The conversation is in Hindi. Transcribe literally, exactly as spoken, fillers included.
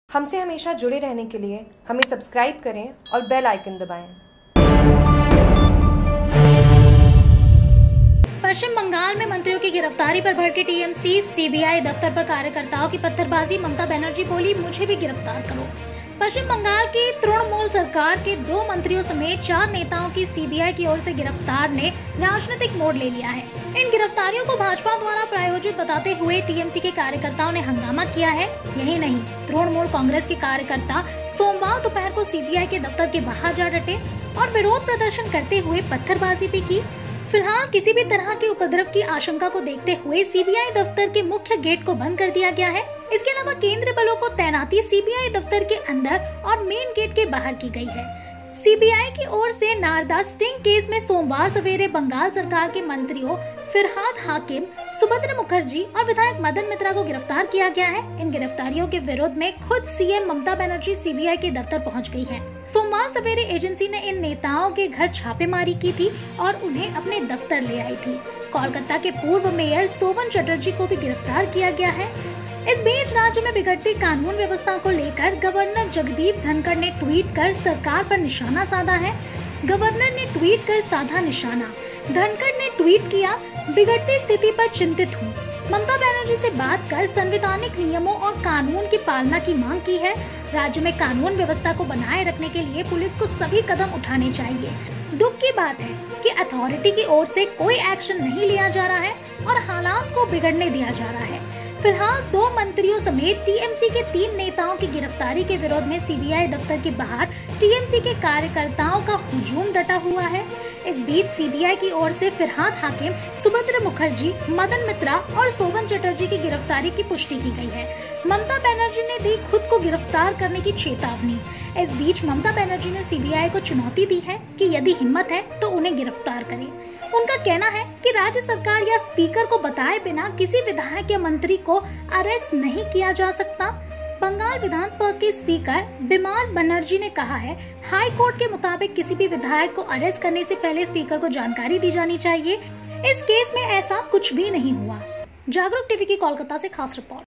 हमसे हमेशा जुड़े रहने के लिए हमें सब्सक्राइब करें और बेल आइकन दबाएं। पश्चिम बंगाल में मंत्रियों की गिरफ्तारी पर भड़के टीएमसी सीबीआई दफ्तर पर कार्यकर्ताओं की पत्थरबाजी। ममता बनर्जी बोली, मुझे भी गिरफ्तार करो। पश्चिम बंगाल की तृणमूल सरकार के दो मंत्रियों समेत चार नेताओं की सीबीआई की ओर से गिरफ्तार ने राजनीतिक मोड़ ले लिया है। इन गिरफ्तारियों को भाजपा द्वारा प्रायोजित बताते हुए टीएमसी के कार्यकर्ताओं ने हंगामा किया है। यही नहीं, तृणमूल कांग्रेस के कार्यकर्ता सोमवार दोपहर को सीबीआई के दफ्तर के बाहर जा डटे और विरोध प्रदर्शन करते हुए पत्थरबाजी भी की। फिलहाल किसी भी तरह के उपद्रव की आशंका को देखते हुए सीबीआई दफ्तर के मुख्य गेट को बंद कर दिया गया है। इसके अलावा केंद्रीय बलों को तैनाती सीबीआई दफ्तर के अंदर और मेन गेट के बाहर की गई है। सीबीआई की ओर से नारदा स्टिंग केस में सोमवार सवेरे बंगाल सरकार के मंत्रियों फिरहाद हाकिम, सुभद्रा मुखर्जी और विधायक मदन मित्रा को गिरफ्तार किया गया है। इन गिरफ्तारियों के विरोध में खुद सीएम ममता बनर्जी सीबीआई के दफ्तर पहुंच गई हैं। सोमवार सवेरे एजेंसी ने इन नेताओं के घर छापेमारी की थी और उन्हें अपने दफ्तर ले आई थी। कोलकाता के पूर्व मेयर सोवन चटर्जी को भी गिरफ्तार किया गया है। इस बीच राज्य में बिगड़ती कानून व्यवस्था को लेकर गवर्नर जगदीप धनखड़ ने ट्वीट कर सरकार पर निशाना साधा है। गवर्नर ने ट्वीट कर साधा निशाना। धनखड़ ने ट्वीट किया, बिगड़ती स्थिति पर चिंतित हूँ। ममता बनर्जी से बात कर संवैधानिक नियमों और कानून की पालना की मांग की है। राज्य में कानून व्यवस्था को बनाए रखने के लिए पुलिस को सभी कदम उठाने चाहिए। दुख की बात है कि अथॉरिटी की ओर से कोई एक्शन नहीं लिया जा रहा है और हालात को बिगड़ने दिया जा रहा है। फिलहाल दो मंत्रियों समेत टीएमसी के तीन नेताओं की गिरफ्तारी के विरोध में सीबीआई दफ्तर के बाहर टीएमसी के कार्यकर्ताओं का हुजूम डटा हुआ है। इस बीच सीबीआई की ओर से फिरहाद हाकिम, सुभद्रा मुखर्जी, मदन मित्रा और सोवन चटर्जी की गिरफ्तारी की पुष्टि की गई है। ममता बनर्जी ने दी खुद को गिरफ्तार करने की चेतावनी। इस बीच ममता बनर्जी ने सीबीआई को चुनौती दी है कि यदि हिम्मत है तो उन्हें गिरफ्तार करें। उनका कहना है कि राज्य सरकार या स्पीकर को बताए बिना किसी विधायक या मंत्री को अरेस्ट नहीं किया जा सकता। बंगाल विधानसभा के स्पीकर बिमान बनर्जी ने कहा है, हाई कोर्ट के मुताबिक किसी भी विधायक को अरेस्ट करने से पहले स्पीकर को जानकारी दी जानी चाहिए। इस केस में ऐसा कुछ भी नहीं हुआ। जागरूक टीवी की कोलकाता से खास रिपोर्ट।